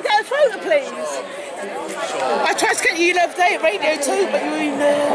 I get a photo, please? I tried to get you the other day at radio too, but you were in there.